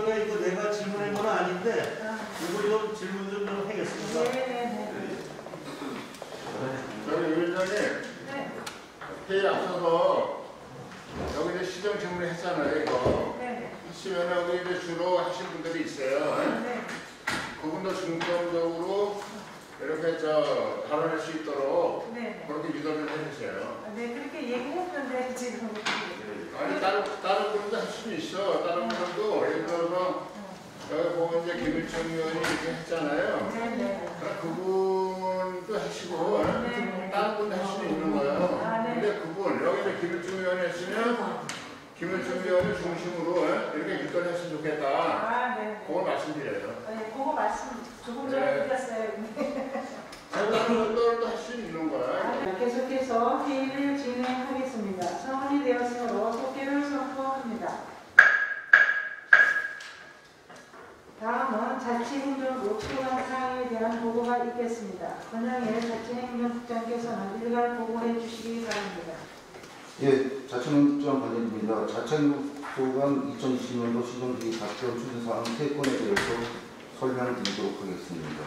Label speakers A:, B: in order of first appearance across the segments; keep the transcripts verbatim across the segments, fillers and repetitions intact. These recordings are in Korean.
A: 이번에 이거 내가 질문한 건 아닌데 이거 좀 질문 좀, 좀 하겠습니다.
B: 네네네.
C: 저희 위원장님
B: 네.
C: 회의 앞서서 여기 이제 시정 질문을 했잖아요. 이거
B: 네네.
C: 하시면 여기 이제 주로 하신 분들이 있어요.
B: 네.
C: 그분도 중점적으로 이렇게 저 발언할 수 있도록
B: 네네.
C: 그렇게 유도를 해주세요.
B: 네, 그렇게 얘기했는데 지금.
C: 아니 다른 다른 분도 할 수는 있어. 다른 분들도 예를 들어서 여기 보면 이제 김일중 의원이 이렇게 했잖아요.
B: 네네.
C: 그분도 하시고
B: 네.
C: 다른 분도 할 수는 있는 거예요.
B: 아, 네.
C: 근데 그분 여기 이제 김일중 의원이 했으면 김일중 의원을 중심으로 이렇게 유도를 했으면 좋겠다.
B: 아, 네.
C: 그걸 말씀드려요.
B: 네, 그거 말씀 조금 전에
C: 네.
B: 드렸어요.
C: 다른 분들도 할 수 있는 거야.
B: 네, 계속해서 회의를 진행하겠습니다. 성원이 되었으므로 속개를 선포합니다. 다음은 자치행정국 소관 사항에 대한 보고가 있겠습니다. 권영일 자치행정국장께서는 일괄 보고해 주시기 바랍니다.
D: 예, 자치행정국장 관련입니다. 자치행정국장 이천이십 년도 시정기 답변 추진사항 세 건에 대해서 설명드리도록 하겠습니다.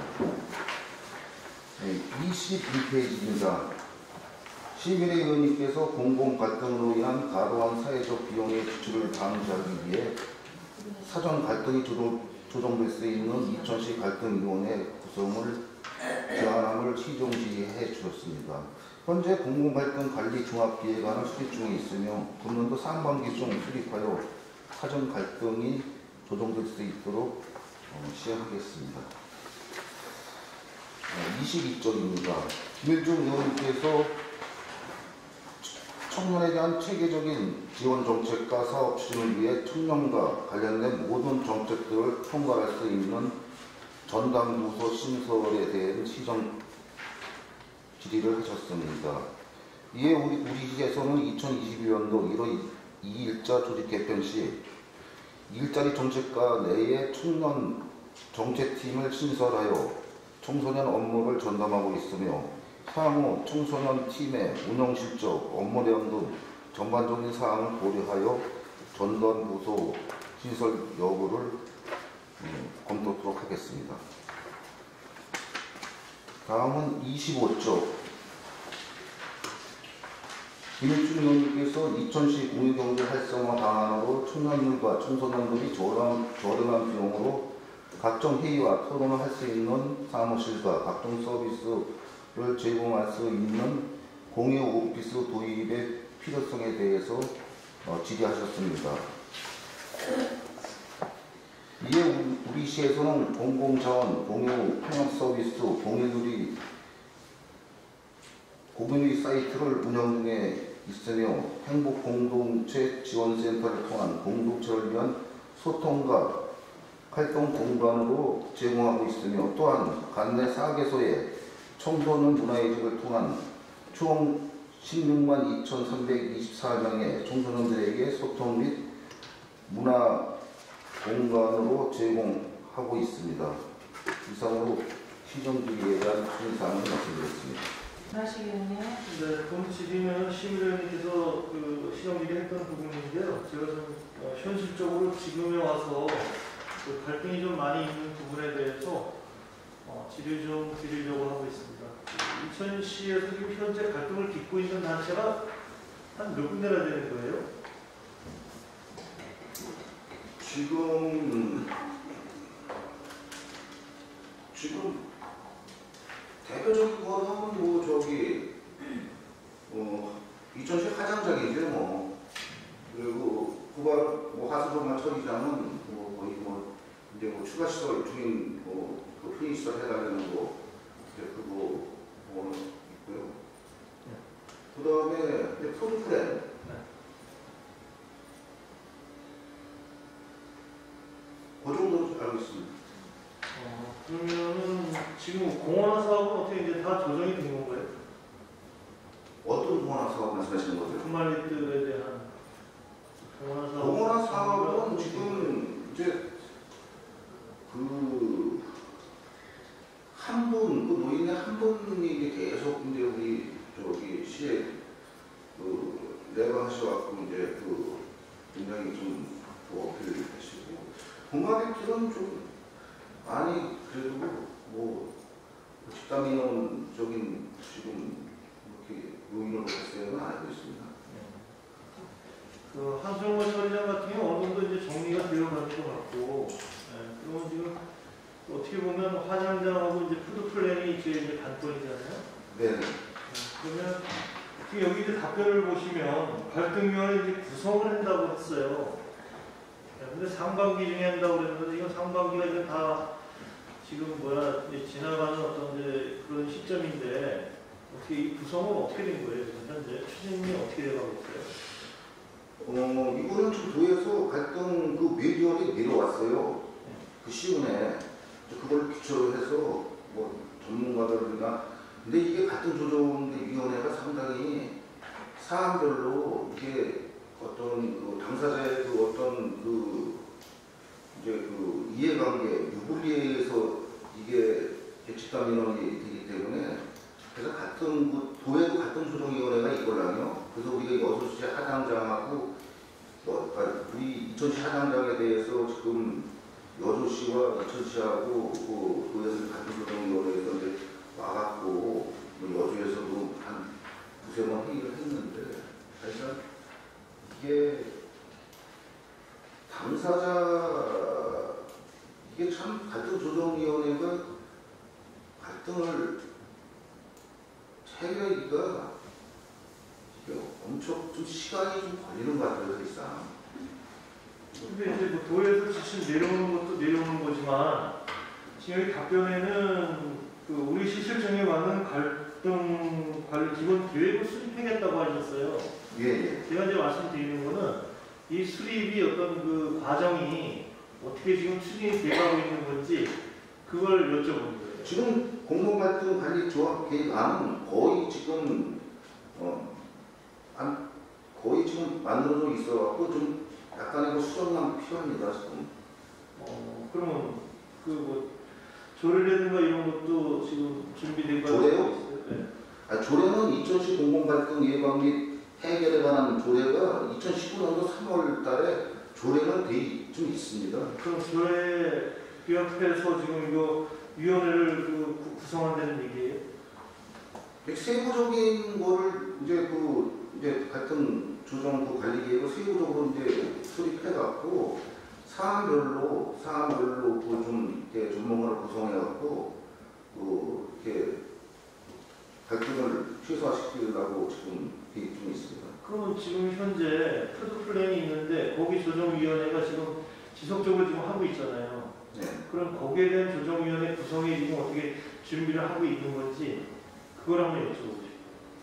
D: 네, 이십일 페이지입니다. 시민의 의원님께서 공공 갈등으로 인한 과도한 사회적 비용의 지출을 방지하기 위해 사전 갈등이 조정, 조정될 수 있는 이천시 갈등위원회 구성을 제안함을 시정지해 주셨습니다. 현재 공공갈등 관리 종합기획안을 수립 중에 있으며 금년도 상반기 중 수립하여 사전 갈등이 조정될 수 있도록 어, 시행하겠습니다. 어, 이십이 절입니다. 김일중 의원님께서 청년에 대한 체계적인 지원 정책과 사업 추진을 위해 청년과 관련된 모든 정책들을 총괄할 수 있는 전담부서 신설에 대한 시정 질의를 하셨습니다. 이에 우리, 우리 시에서는 이천이십일 년도 일월 이일자 조직 개편 시 일자리 정책과 내에 청년 정책팀을 신설하여 청소년 업무를 전담하고 있으며 향후 청소년 팀의 운영 실적, 업무 내용 등 전반적인 사항을 고려하여 전담 부서 신설 여부를 음, 검토하도록 하겠습니다. 다음은 이십오 조. 김일중 의원님께서 이천시 공유경제 활성화 방안으로 청년들과 청소년들이 저렴, 저렴한 비용으로 각종 회의와 토론을 할 수 있는 사무실과 각종 서비스를 제공할 수 있는 공유 오피스 도입의 필요성에 대해서 어, 질의하셨습니다. 이에 우리 시에서는 공공자원, 공유 통합 서비스, 공유누리, 공유누리 사이트를 운영 중에 있으며 행복공동체 지원센터를 통한 공동체를 위한 소통과 활동 공간으로 제공하고 있으며 또한 관내 네 개소에 청소년 문화예술을 통한 총 십육만 이천삼백이십사 명의 청소년들에게 소통 및 문화 공간으로 제공하고 있습니다. 이상으로 시정지에 대한 추진사항을 말씀드렸습니다.
B: 하시겠네요.
A: 네, 본 질의는 시민의원님께서 그 시정지에 했던 부분인데요. 제가 좀 어, 현실적으로 지금에 와서 그 갈등이 좀 많이 있는 부분에 대해서 어, 질의 좀 드리려고 하고 있습니다. 이천시에서 지금 현재 갈등을 빚고 있는 단체가 한 몇 군데나 되는 거예요?
D: 지금 지금 대표적인 거는 뭐 저기 어 이천시 화장장이죠 뭐. 그리고 구발 뭐 하수도만 처리장은 뭐 거의 뭐 이제 뭐 추가 시설 중인 뭐그 편의 시설 해달라는 거 이제 그거 뭐는 있고요. 그 다음에 푸드프렌. 그 정도 알고 있습니다.
A: 어, 그러면은 지금 공원화 사업은 어떻게 이제 다 조정이 된 건가요?
D: 어떤 공원화 사업 말씀하시는 거세요?
A: 푸말리들에 대한 공원화 사업.
D: 공원화 사업은 지금 이제 그 한 분, 그 노인의 한 분이 이제 계속 이제 우리 저기 시에 그 내가 하셔갖고 이제 그 굉장히 좀 어필을 하시고 동아백들은 좀 많이 그래도 뭐 집단 민원적인 지금 이렇게 요인으로 봤어요. 알고 있습니다.
A: 그 한성호 처리장 같은 경우 어느 정도 이제 정리가 되어가는 것 같고, 예, 그러면 지금 어떻게 보면 화장장하고 이제 푸드 플랜이 이제 이제 관건이잖아요.
D: 네.
A: 예, 그러면 지금 여기 이제 답변을 보시면 갈등위원회 이제 구성을 한다고 했어요. 예, 근데 상반기 중에 한다고 그랬는데 이건 상반기가 이제 다 지금 뭐야 이제 지나가는 어떤 이제 그런 시점인데 어떻게 이 구성은 어떻게 된 거예요? 지금 현재 추진이 어떻게 돼가고 있어요?
D: 어, 이거는 좀 도에서 갈등 그 메디얼이 내려왔어요. 그 시운에 그걸 기초로 해서 뭐 전문가들이나 근데 이게 갈등 조정위원회가 상당히 사안별로 이게 어떤 그 당사자의 그 어떤 그 이제 그 이해관계 유불리에 의해서 이게 집단 민원이 되기 때문에 그래서 같은 그 도에도 갈등 조정위원회가 있걸랑요. 그래서 우리가 여수시 하장장하고 뭐, 우리 이천시 하장장에 대해서 지금 여주시와 이천시하고 그 도에서 갈등 조정위원회에서 이제 와갖고 뭐 여주에서도 한 두세 번 회의를 했는데 사실은 이게 당사자 이게 참 갈등 조정위원회가 갈등을 해결하기가 이게 엄청 좀 시간이 좀 걸리는 것 같아요, 사실상.
A: 근데 이제 뭐 도에서 지침 내려오는 것도 내려오는 거지만 지금 여기 답변에는 그 우리 시설청에 맞는 갈등 관리 기본 계획을 수립하겠다고 하셨어요.
D: 예, 예.
A: 제가 이제 말씀드리는 거는 이 수립이 어떤 그 과정이 어떻게 지금 추진이 돼가고 있는 건지 그걸 여쭤보는 거예요.
D: 지금 공공갈등 관리 조합 계획안은 거의 지금 어, 안, 거의 지금 만들어져 있어갖고 좀 약간의 그 수정만 필요합니다, 지금.
A: 어, 그러면 그 뭐 조례라든가 이런 것도 지금 준비된 거
D: 조례요?
A: 있어요? 네.
D: 아, 조례는 이천시 공공갈등 예방 및 해결에 관한 조례가 이천십구 년도 삼월 달에 조례는 돼 좀 있습니다.
A: 그럼 조례 비협해서 지금 이거 위원회를 그 구성한다는 얘기예요?
D: 세부적인 거를 이제 그 이제 같은 조정 그 관리 계획을 세부적으로 이제 수립해갖고 사안별로 사안별로 그 좀 이렇게 전문가를 구성해갖고 그 이렇게 갈등을 최소화시키려고 지금 계획 중에 있습니다.
A: 그러면 지금 현재 푸드 플랜이 있는데 거기 조정위원회가 지금 지속적으로 지금 하고 있잖아요.
D: 네.
A: 그럼 거기에 대한 조정위원회 구성이 지금 어떻게 준비를 하고 있는 건지 그걸 한번 여쭤보고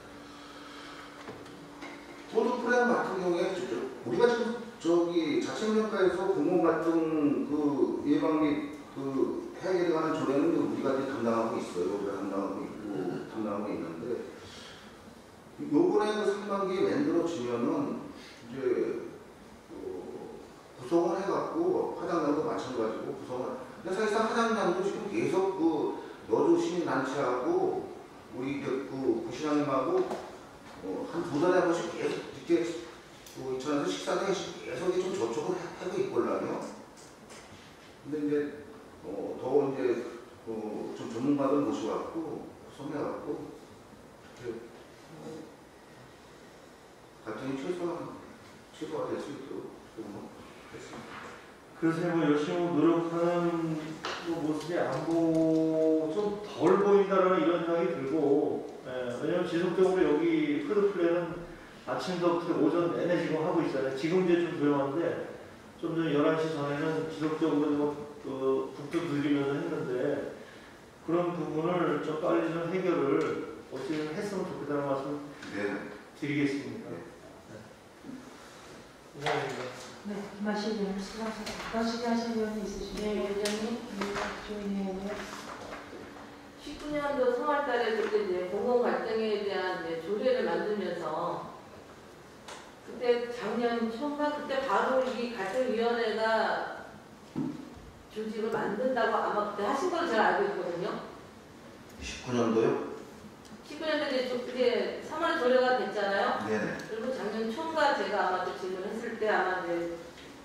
A: 싶어요.
D: 푸드 플랜 같은 경우에 우리가 지금 저기 자치명령과에서 공공갈등 그 예방 및 그 해결에 관한 조례는 우리가 이제 담당하고 있어요. 우리가 담당하고 있고 담당하고 있는데 요번에 그 상반기에 만들어지면은 이제 어, 구성을 해갖고 화장장도 마찬가지고 구성을. 근데 사실상 화장장도 지금 계속 그 여주 시민단체하고 우리 그 구시장님하고 어, 한 두 달에 한 번씩 계속 이렇게 그 이천에서 식사를 계속 좀 저쪽을 하고 있걸라요. 근데 이제 어, 더 이제 어, 좀 전문가들 모셔갖고 구성해갖고 이렇게 어, 갈등이 최소화 최소화될 수 있도록 했습니다.
A: 그래서 뭐 열심히 노력하는 뭐 모습이 안 보, 좀 덜 보인다라는 이런 생각이 들고, 예, 왜냐면 지속적으로 여기 푸드 플랜은 아침부터 오전 내내 지금 하고 있잖아요. 지금 이제 좀 조용한데, 좀 전 열한 시 전에는 지속적으로 뭐, 그 북도 들리면서 했는데, 그런 부분을 좀 빨리 좀 해결을 어떻게 했으면 좋겠다는 말씀
D: 네.
A: 드리겠습니다. 네. 이상입니다.
B: 네, 김하실 의원 수고하셨습니다. 더 질의하실 의원이 있으십니까?
E: 네, 위원장님.
B: 조인혜 의원.
E: 십구 년도 삼월 달에 그때 이제 공공 갈등에 대한 이제 조례를 만들면서 그때 작년 초인가 그때 바로 이 갈등위원회가 조직을 만든다고 아마 그때 하신 걸로 제가 알고 있거든요.
D: 십구 년도요?
E: 십구 년도에 이제 좀 그게 삼월 조례가 됐잖아요.
D: 네네.
E: 그리고 작년 초인가 제가 아마 또 질문했을 때 아마 이제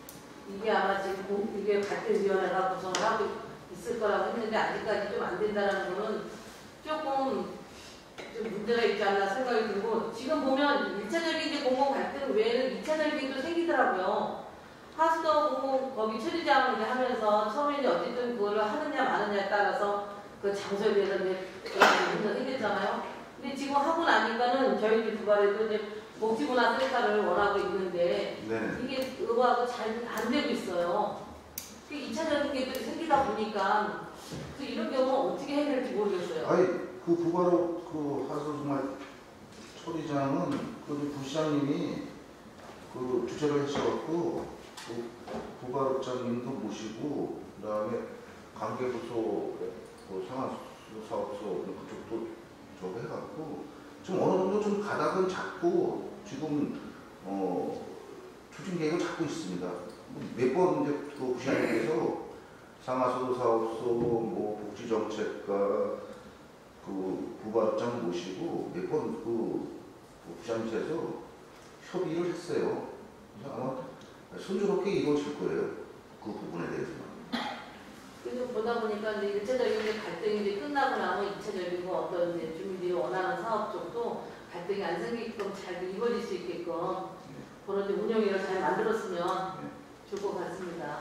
E: 이게 아마 지금 공- 이게 갈등위원회가 구성을 하고 있을 거라고 했는데 아직까지 좀 안 된다는 거는 조금 좀 문제가 있지 않나 생각이 들고, 지금 보면 일차적인 이제 공공 갈등 외에는 이차적인 게 또 생기더라고요. 하수도 공공 거기 처리장 이제 하면서 처음에 이제 어쨌든 그거를 하느냐 마느냐에 따라서 그 장소에 대해서 이제 그런 문제가 생겼잖아요. 근데 지금 하고 나니까는 저희들 두발에도 이제 복지부나 센터를 원하고 있는데
D: 네.
E: 이게 그거하고 잘 안 되고 있어요. 그 이차적인 게 또 생기다 보니까 그 이런 경우는 어떻게 해야 될지 모르겠어요.
D: 아니 그 부가로 그 하수 정말 처리장은 그 부시장님이 그 주최를 하셔갖고 그 부가로장님도 모시고 그다음에 관계부서 그 상하수 사업소 그쪽도 저거 해갖고 좀 어느 정도 좀 가닥은 잡고 지금 어 추진 계획을 잡고 있습니다. 몇 번 이제 그 부시장님께서 상하수도 사업소 뭐 복지정책과 그 부가로장 모시고 몇 번 그 부시장님께서 협의를 했어요. 그래서 아마 순조롭게 이루어질 거예요. 그 부분에 대해서는.
E: 그래서 보다 보니까 이제 일차적인 이제 갈등이 이제 끝나고 나면 이차적인 거 어떤 이제 주민들이 원하는 사업 쪽도 갈등이 안 생기게끔 잘 이루어질 수 있게끔 그런 이제 운영위를 잘 만들었으면 좋을 것 같습니다.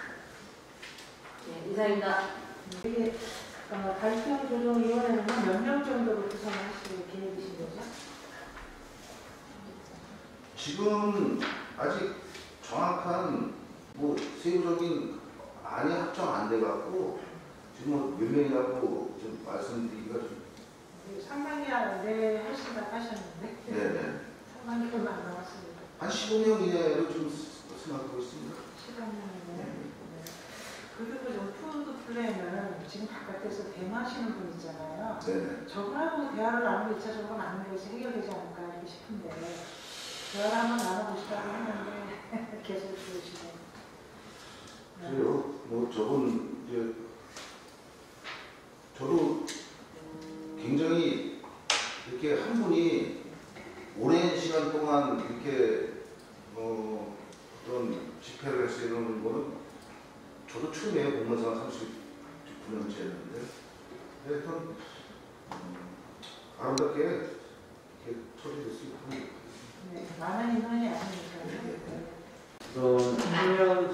E: 네, 이상입니다.
B: 이게 어, 갈등조정위원회는 몇 명 정도로 구성하실 계획이신 거죠?
D: 지금 아직 정확한 뭐 세부적인 안이 확정 안 돼갖고 지금 뭐 몇 명이라고 좀 말씀드리기가 좀
B: 삼만 개 안에 하신다고 하셨는데
D: 네네
B: 삼만 개 얼마 안 나왔습니다.
D: 한 십오 명 이내로 좀 생각하고 있습니다.
B: 십오 명이네. 네. 그리고 좀 푸드 플랜은 지금 바깥에서 대마하시는 분 있잖아요.
D: 네네.
B: 저분하고 대화를 나누고 이차적으로 나누는 것이 해결되지 않을까 이렇게 싶은데 대화를 한번 나눠보시라고 했는데 계속 들으시고.
D: 그래요. 뭐 저분 이제 저도 굉장히 이렇게 한 분이 오랜 시간 동안 이렇게 어, 어떤 집회를 할 수 있는 거는 저도 처음이에요. 공무원생활 삼십구 년째였는데 하여튼 음, 아름답게 이렇게 처리될 수 있고
B: 네, 많은 인원이 아니니까요.
D: 네.
F: 우선 청년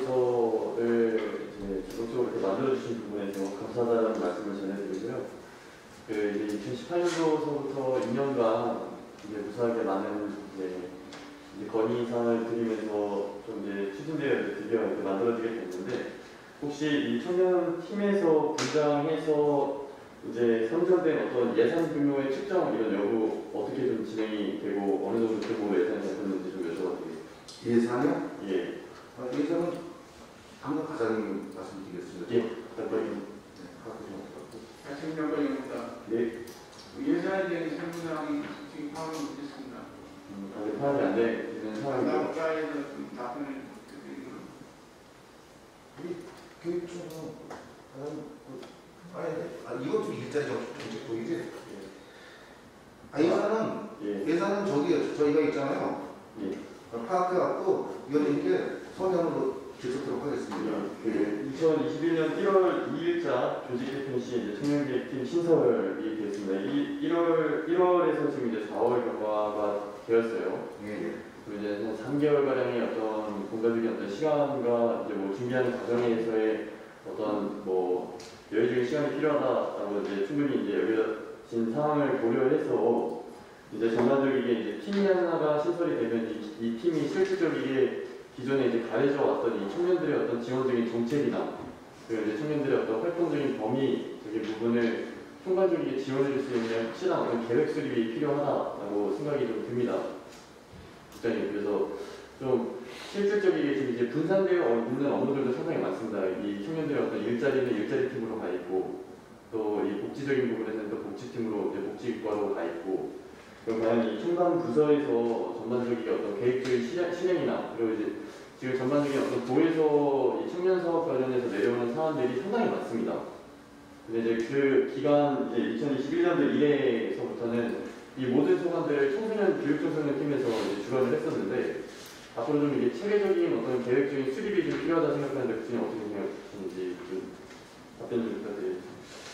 F: 전담부서를 이제 적극적으로 이렇게 만들어주신 부분에서 감사하다는 말씀을 전해드리고요. 그 이제 이천십팔 년도서부터 이 년간 이제 무수하게 많은 이제, 이제 건의사항을 드리면서 좀 이제 추진되어 드디어 이렇게 만들어지게 됐는데, 혹시 이 청년 팀에서 분장해서 이제 선정된 어떤 예산 규모의 측정 이런 여부 어떻게 좀 진행이 되고 어느 정도 규모 예산이 잡혔는지 좀 여쭤봐도 되겠습니다.
D: 예산이요?
F: 예.
D: 아, 예산은 당근 과장님 말씀드리겠습니다.
F: 예. 부탁드립니다.
D: 네, 하고 좀 부탁드립니다.
C: 말씀드립니다.
F: 네.
C: 예산에 대한 설문사항이 지금 파악을 못했습니다.
F: 음, 아직 파악이 안 되는 상황이고.
C: 나라에서 좀 답변을 드리는
D: 우리 교육청은 아니, 아니 이것도 일자리 정책 보이지? 아 예산은
F: 예.
D: 예산은 저기 저희가 있잖아요.
F: 예.
D: 파악해갖고 위원님께 서면으로 제출토록 하겠습니다.
F: 그 이천이십일 년 일월 이일자 조직 개편 시 이제 청년기획팀 신설이 되었습니다. 이 일월 일월에서 지금 이제 사월 경과가 되었어요.
D: 예.
F: 그리고 이제 한 삼 개월 가량의 어떤 공간적인 어떤 시간과 이제 뭐 준비하는 과정에서의 어떤 뭐 여유적인 시간이 필요하다라고 이제 충분히 이제 여겨진 상황을 고려해서 이제 전반적이게 이제 팀이 하나가 신설이 되면 이, 이 팀이 실질적이게 기존에 이제 가해져 왔던 이 청년들의 어떤 지원적인 정책이나 그리고 이제 청년들의 어떤 활동적인 범위적인 부분을 총괄적이게 지원해줄 수 있는 확실한 어떤 계획 수립이 필요하다라고 생각이 좀 듭니다. 국장님, 그래서 좀 실질적이게 지금 이제 분산되어 있는 업무들도 상당히 많습니다. 이 청년들의 어떤 일자리는 일자리 팀으로 가 있고, 또 이 복지적인 부분에서는 또 복지팀으로 이제 복지과로 가 있고, 그럼 과연 이 총괄 부서에서 전반적인 어떤 계획적인 실행, 실행이나 그리고 이제 지금 전반적인 어떤 도에서 이 청년 사업 관련해서 내려오는 사안들이 상당히 많습니다. 근데 이제 그 기간 이제 이천이십일 년도 이래서부터는 이 모든 소관들을 청소년 교육 청소년 팀에서 이제 주관을 했었는데, 앞으로 좀 이게 체계적인 어떤 계획적인 수립이 좀 필요하다 생각하는데 교수님 어떻게 생각하시는지 좀 답변 좀 부탁드리겠습니다.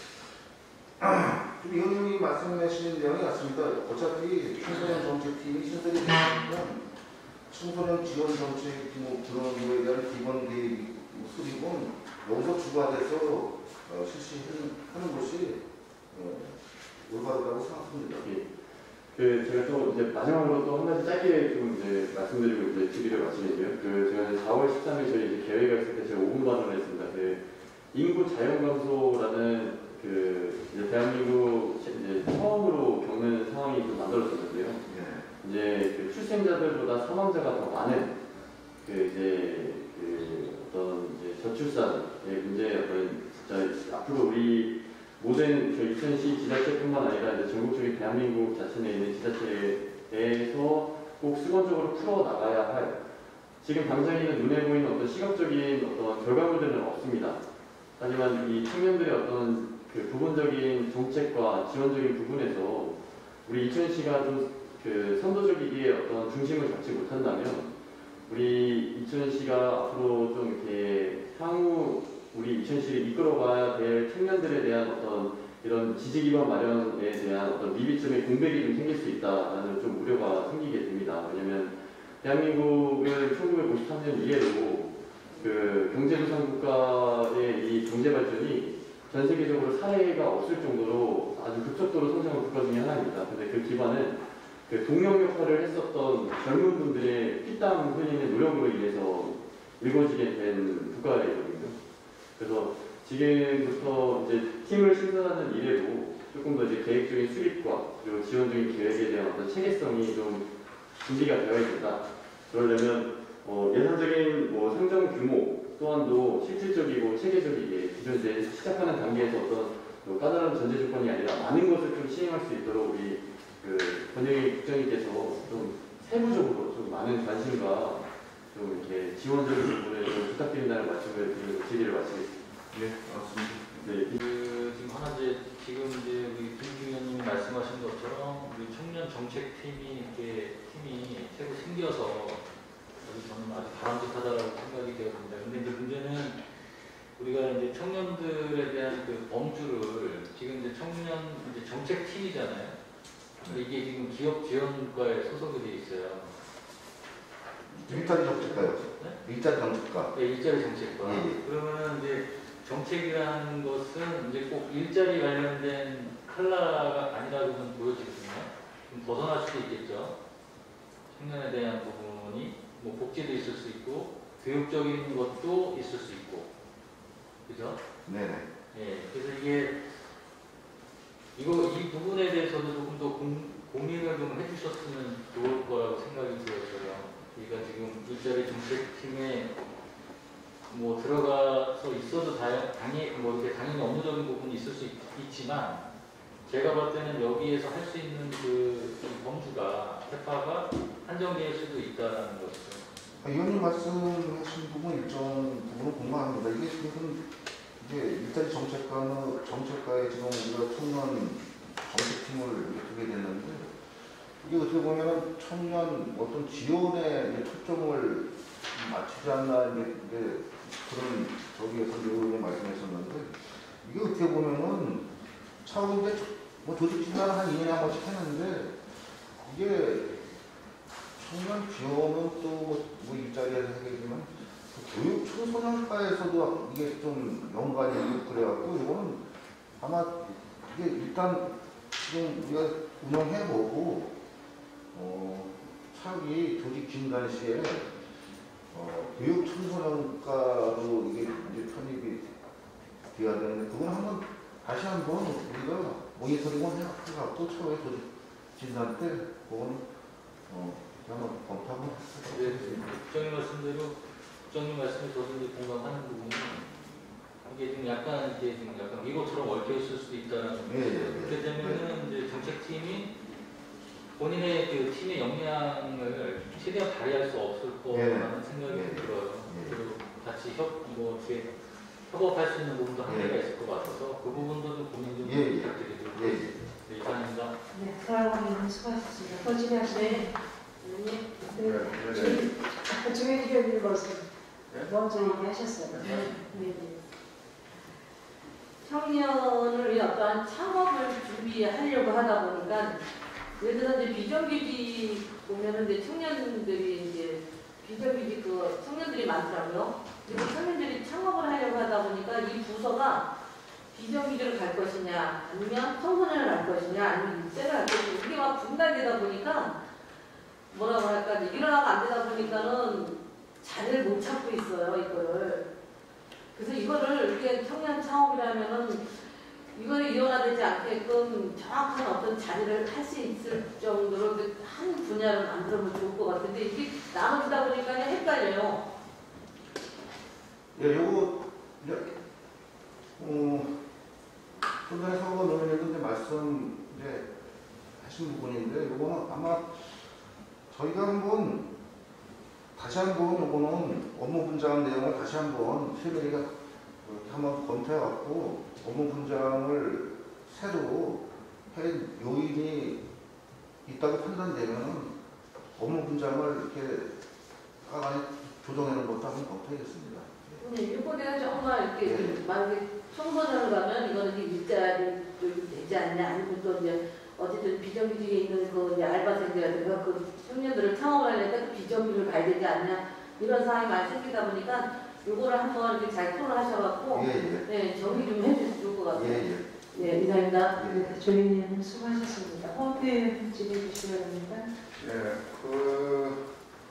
D: 좀 의원님이 말씀하시는 내용이 같습니다. 어차피 청소년 정책팀이 신설이 되면 청소년 지원 정책 뭐 그런 거에 대한 기본 계획 수립은 여기서 주관해서 어, 실시하는 것이 어, 올바르다고 생각합니다.
F: 예. 그 제가 또 이제 마지막으로 또 한 가지 짧게 좀 이제 말씀드리고 이제 질의를 마치는데요. 그 제가 이제 사월 십삼일 저희 이제 계획을 했을 때 제가 오 분 발언을 했습니다. 그 인구 자연 감소라는 그 이제 대한민국 이제 처음으로 겪는 상황이 좀 만들어졌는데요.
D: 예.
F: 이제 그 출생자들보다 사망자가 더 많은 그 이제 그 어떤 이제 저출산의 문제 어떤 진짜 앞으로 우리 모든 저 이천시 지자체뿐만 아니라 이제 전국적인 대한민국 자체 내에 있는 지자체에서 꼭 수건적으로 풀어 나가야 할 지금 당장 있는 눈에 보이는 어떤 시각적인 어떤 결과물들은 없습니다. 하지만 이 청년들의 어떤 그 부분적인 정책과 지원적인 부분에서 우리 이천시가 좀 그 선도적이게 어떤 중심을 잡지 못한다면 우리 이천시가 앞으로 좀 이렇게 향후 우리 이천시를 이끌어가야 될 청년들에 대한 어떤 이런 지지기반 마련에 대한 어떤 미비점의 공백이 좀 생길 수 있다라는 좀 우려가 생기게 됩니다. 왜냐하면 대한민국은 천구백오십삼 년 이래로 그 경제도상 국가의 이 경제 발전이 전 세계적으로 사례가 없을 정도로 아주 급속도로 성장한 국가 중에 하나입니다. 근데 그 기반은 그 동력 역할을 했었던 젊은 분들의 피땀 흘리는 노력으로 인해서 이루어지게 된 국가이거든요. 그래서 지금부터 이제 팀을 신설하는 이래로 조금 더 이제 계획적인 수립과 그리고 지원적인 계획에 대한 어떤 체계성이 좀 준비가 되어야 된다. 그러려면 어, 예산적인 뭐 상정 규모 또한도 실질적이고 체계적이게 기존 이제 시작하는 단계에서 어떤 뭐 까다로운 전제 조건이 아니라 많은 것을 좀 시행할 수 있도록 우리 그 권영희 국장님께서 좀 세부적으로 좀 많은 관심과 좀 이렇게 지원적인 부분을 좀 부탁드린다는 말씀을 드리고 질의를 마치겠습니다.
D: 예, 맞습니다.
F: 네.
G: 그 지금 하나 이제 지금 이제 우리 김 위원님이 말씀하신 것처럼 우리 청년 정책팀이 이렇게 팀이 새로 생겨서 저는 아주 바람직하다라고 생각이 되었습니다. 근데 이제 문제는 우리가 이제 청년들에 대한 그 범주를 지금 이제 청년 이제 정책팀이잖아요. 이게 지금 기업 지원과에 소속이 돼 있어요.
D: 일자리 정책가요?
G: 네?
D: 일자리 정책가.
G: 네, 일자리 정책과.
D: 예, 예.
G: 그러면은 이제 정책이라는 것은 이제 꼭 일자리 관련된 칼라가 아니라고는 보여지거든요. 좀 벗어날 수도 있겠죠. 청년에 대한 부분이 뭐 복지도 있을 수 있고 교육적인 것도 있을 수 있고, 그죠?
D: 네네.
G: 예, 그래서 이게 이거 이 부분에 대해서도 조금 더 공, 고민을 좀 해주셨으면 좋을 거라고 생각이 들었어요. 그러니까 지금 일자리 정책팀에 뭐 들어가서 있어도 다, 당연히 뭐 이렇게 당연히 업무적인 부분이 있을 수 있, 있지만 제가 봤을 때는 여기에서 할 수 있는 그, 그 범주가 캐파가 한정될 수도 있다라는 것이죠.
D: 아, 의원님 말씀하신 부분 일정 부분은 공감합니다. 이게 지금 이제 일자리 정책가는 정책가에 지금 우리가 청년 정책팀을 두게 됐는데 이게 어떻게 보면은 청년 어떤 지원에 이제 초점을 맞추지 않나 이제, 이제 그런 저기에서 의원님 말씀하셨는데 이게 어떻게 보면은 차후 이제 뭐 조직 진단을 한 이 년에 한 번씩 했는데 이게 청년 지원은 또 뭐 일자리에서 하겠지만 교육 청소년과에서도 이게 좀 연관이 있고 그래갖고 이거는 아마 이게 일단 지금 우리가 운영해보고 어 차기 조직 진단 시에 어 교육 청소년과로 이게 이제 편입이 돼야 되는데 그건 한번 다시 한번 우리가 모니터링을 해갖고 차후에 조직 진단 때 그거는 어 한번 검토하고
G: 네, 국장님 말씀대로 국장님 말씀에 저도 이제 공감하는 부분은 이게 지금 약간 이게 지금 약간 미국처럼 얽혀 있을 수도 있다는
D: 예, 예, 예.
G: 그렇게 되면은 이제 정책팀이 본인의 그 팀의 역량을 최대한 발휘할 수 없을 거라는
D: 예.
G: 생각이
D: 예.
G: 들어요.
D: 예.
G: 그리고 같이 협, 뭐 이렇게 협업할 수 있는 부분도 한계가
D: 예.
G: 있을 것 같아서 그 부분도 좀 고민 좀
D: 예, 예.
G: 부탁드리도록
D: 예, 예.
G: 하겠습니다. 네, 이상입니다.
B: 네, 대화원님 수고하셨습니다. 또 질의하시면
E: 네. 네.
B: 네, 저희 중요한 기억이 벌써
C: 네?
B: 먼저 얘기하셨어요.
E: 네, 네. 청년을 어떠한 창업을 준비하려고 하다 보니까 예를 들어 이제 비정규직 보면은 이제 청년들이 이제 비정규직 그 청년들이 많더라고요. 그리고 청년들이 창업을 하려고 하다 보니까 이 부서가 비정규직을 갈 것이냐 아니면 청소년을 갈 것이냐 아니면 일자를 갈 것이냐 이게 막 분단되다 보니까 뭐라고 할까 일어나면 안 되다 보니까는 자리를 못 찾고 있어요 이거를. 그래서 이거를 이렇게 청년 창업이라면은 이거를 이원화되지 않게끔 정확한 어떤 자리를 할 수 있을 정도로 한 분야를 만들면 좋을 것 같은데 이게 나눠지다 보니까 헷갈려요.
D: 예, 요거 이제 어, 좀 전에 서거 노인에도 이제 말씀 이제 하신 부분인데 요거는 아마 저희가 한번 다시 한번 요거는 업무 분장 내용을 다시 한번 실무리가 한번 검토해갖고 업무 분장을 새로 할 요인이 있다고 판단되면 업무 분장을 이렇게 까만히 조정하는 것도 한번 검토하겠습니다.
E: 근데 이거에 대해서 정말 이렇게
D: 네.
E: 만약에 청소년을 가면 이거는 이제 일자리 되지 않냐 아니면 또 이제 어쨌든 비정규직에 있는 그 이제 알바생들이라든가 그 청년들을 창업을 하려니까 그 비정규직을 가야 되지 않냐 이런 상황이 많이 생기다 보니까 요거를 한번 이렇게 잘 토론하셔갖고
D: 예, 예.
E: 네, 정리 좀 해주시면 좋을 것 같아요.
D: 예, 예.
E: 네, 이상입니다.
B: 네, 조인님 수고하셨습니다. 홈페이지 진행해 주시기 바랍니다.
C: 예, 그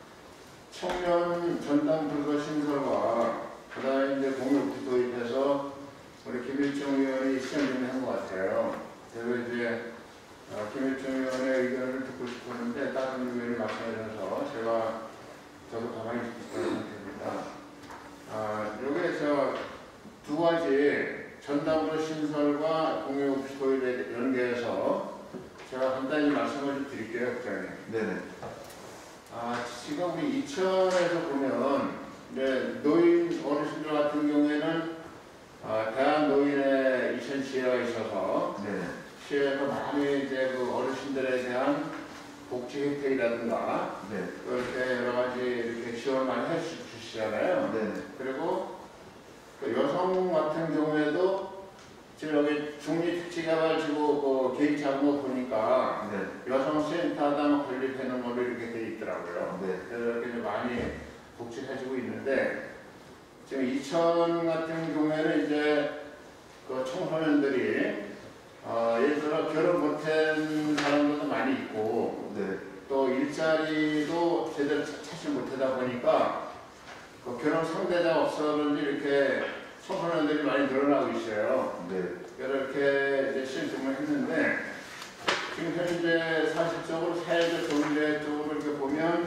C: 청년 전담 부서 신설과 그다음에 이제 공유부터 도입해서 우리 김일중 의원이 시험 좀 한 것 같아요. 그래서 이제 어, 김일중 의원의 의견을 듣고 싶었는데 다른 의원이 말씀하셔서 제가 저도 가만히 듣고 있는 상태입니다. 아, 요게 저 두 가지 전담부서 신설과 공유부서 도입에 연계해서 제가 간단히 말씀을 좀 드릴게요, 국장님.
D: 네네.
C: 아, 지금 우리 이천에서 보면 네, 노인 어르신들 같은 경우에는 아, 대한 노인의 이천 시회가 있어서
D: 네네.
C: 시에서 많이 이제 그 어르신들에 대한 복지 혜택이라든가
D: 네.
C: 그렇게 여러 가지 이렇게 지원을 많이 해 주시잖아요.
D: 네네.
C: 그리고 그 여성 같은 경우에도 지금 여기 중립특치개발지구 그 개인 자금을 보니까
D: 네.
C: 여성센터당 건립해놓은 걸로 이렇게 돼 있더라고요.
D: 네.
C: 그래서 이렇게 좀 많이 복지해주고 있는데 지금 이천 같은 경우에는 이제 그 청소년들이 어, 예를 들어 결혼 못한 사람들도 많이 있고
D: 네.
C: 또 일자리도 제대로 찾지 못하다 보니까 그 결혼 상대자가 없어서 그런지 이렇게 청소년들이 많이 늘어나고 있어요.
D: 네.
C: 이렇게 이제 실증을 했는데 지금 현재 사실적으로 사회적 경제 쪽으로 이렇게 보면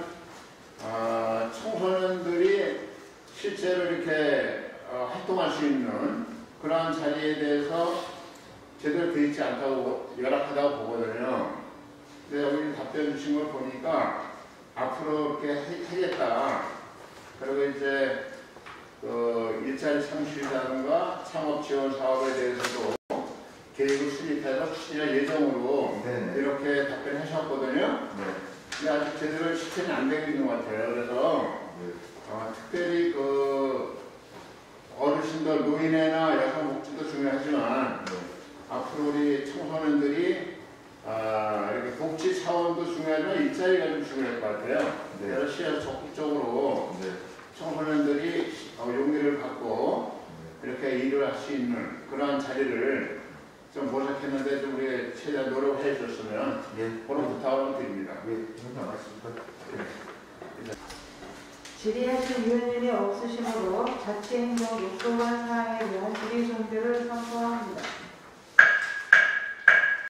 C: 아, 청소년들이 실제로 이렇게 어, 활동할 수 있는 그러한 자리에 대해서 제대로 되어 있지 않다고 열악하다고 보거든요. 근데 여기 답변 주신 걸 보니까 앞으로 이렇게 하겠다. 그리고 이제 그 일자리 창출이라든가 창업 지원 사업에 대해서도 계획을 수립해서 추진할 예정으로
D: 네네.
C: 이렇게 답변하셨거든요.
D: 네.
C: 근데 아직 제대로 실천이 안 되고 있는 것 같아요. 그래서
D: 네.
C: 어, 특별히 그 어르신들 노인회나 여성복지도 중요하지만
D: 네.
C: 앞으로 우리 청소년들이 아, 이렇게 복지 차원도 중요하지만 일자리가 좀 중요할 것 같아요.
D: 네.
C: 그래서 시에서 적극적으로
D: 네.
C: 청소년들이 어, 용기를 갖고 이렇게 일을 할 수 있는 그러한 자리를 좀 모색했는데 좀 우리 최대한 노력해 줬으면
D: 예.
C: 그런 부탁을 드립니다.
D: 예. 전혀 알겠습니다.
B: 질의하실 위원님이 없으시므로 자치행정 요소만